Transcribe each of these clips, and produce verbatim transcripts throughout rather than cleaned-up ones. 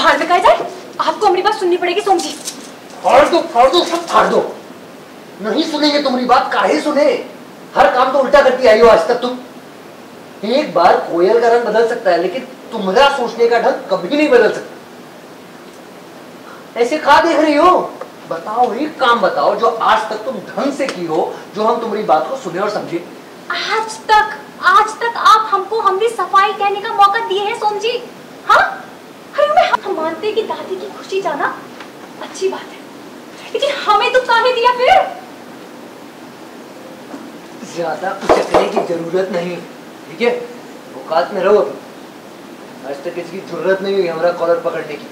बाहर में कहा जाए, आपको हमारी बात सुननी पड़ेगी सोम जी। फाड़ दो फाड़ दो सब फाड़ दो, नहीं सुनेंगे तुम्हारी बात, काहे सुने? हर काम तो उल्टा करती आई हो आज तक तुम। एक बार कोयल का रंग बदल सकता है लेकिन तुम्हारा सोचने का ढंग कभी नहीं बदल सकता। ऐसे कहा देख रही हो? बताओ, एक काम बताओ जो आज तक तुम ढंग से की हो, जो हम तुम्हारी बात को सुने और समझे। आज तक आज तक आप हमको हमारी सफाई कहने का मौका दिए हैं सोम जी। हाँ, अरे हम मानते हैं कि दादी की खुशी जाना अच्छी बात है, लेकिन हमें तो काहे दिया फिर? ज्यादा उचकने की जरूरत नहीं, ठीक है? औकात में रहो। आज तक किसी की जरूरत नहीं हुई हमारा कॉलर पकड़ने की।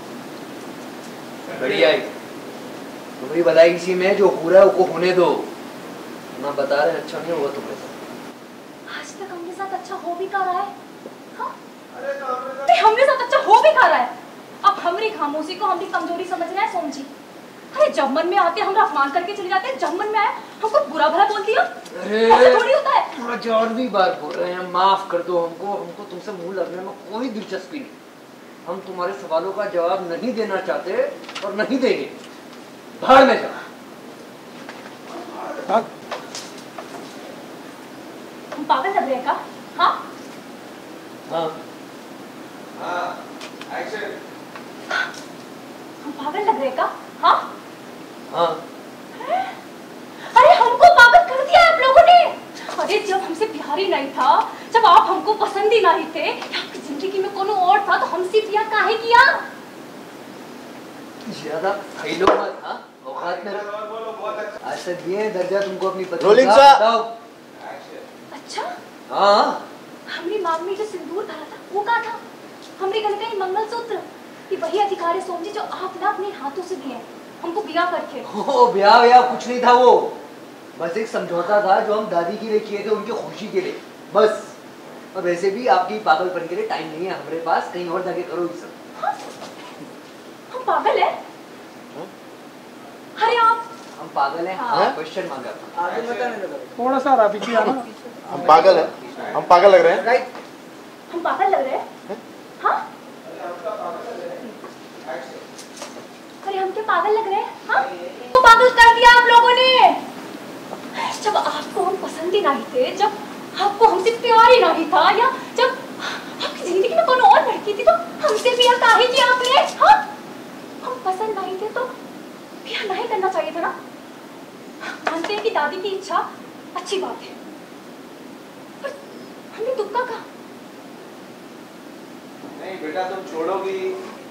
बढ़िया है, तुम्हारी भलाई इसी में, जो हो रहा है उसको होने दो। ना बता रहे अच्छा नहीं होगा तुम्हारे साथ। आज तक हमने साथ अच्छा हो भी कहा रहा है। हाँ? अरे हमने साथ अच्छा हो भी कहा रहा है। अब हमारी खामोशी को हमारी कमजोरी समझ रहे हैं सोम जी। अरे जब मन में आते हम अपमान करके चले जाते हैं, जब मन में आए हमको बुरा भला बोल दिया। अरे थोड़ी होता है। थोड़ा चारवीं बार बोल रहे हैं, माफ कर दो हमको। हमको तुमसे मुंह लगने में कोई दिलचस्पी नहीं। हम तुम्हारे सवालों का जवाब नहीं देना चाहते और नहीं देंगे। बाहर में जाओ। हम पागल लग रहे हैं का? हाँ? हाँ। हाँ, एक्शन। हम पागल लग रहे हैं का? हाँ? हाँ। अरे हमको पागल कर दिया आप लोगों ने। अरे जब हमसे प्यार ही नहीं था, जब आप हमको पसंद ही नहीं थे, आपकी जिंदगी में कोनो और था तो हमसे प्यार काहे किया? ज्यादा फैलो मत। हाँ, औकात में रहो। आज तक ये दर्जा तुमको अपनी पत्नी का बताओ। अच्छा? हाँ। हमारी मांग में जो सिंदूर भरा था वो कहाँ था? हमारे गले का ये मंगलसूत्र, ये वही अधिकार है सोम जी जो आप ना अपने हाथों से दिए हमको ब्याह करके। ओ ब्याह ब्याह कुछ नहीं था, वो बस एक समझौता था जो हम दादी के लिए किए थे, उनकी खुशी के लिए बस। और वैसे भी आपकी पागलपन के लिए टाइम नहीं है हमारे पास, कहीं और जाके करो ये सब। हाँ? हम पागल है? अरे आप हम पागल हैं? हाँ, क्वेश्चन मांगा आगे बताने लगा। थोड़ा सा रहा पीछे आना। हम पागल हैं, हम पागल लग रहे हैं। राइट, हम पागल लग रहे हैं? हाँ? अरे हम क्या पागल लग रहे हैं? हाँ? तो पागल कर दिया आप लोगों ने। जब आपको हम पसंद ही नहीं थे, जब आपको हमसे प्यार ही नहीं था, या जब आपकी जिंदगी में कौन और लड़की थी तो हमसे प्यार काहे किया आपने? हाँ? हम पसंद नहीं थे तो प्यार नहीं करना चाहिए था ना? मानते हैं कि दादी की इच्छा अच्छी बात है, पर हमने तुक्का कहा। नहीं बेटा, तुम छोड़ोगी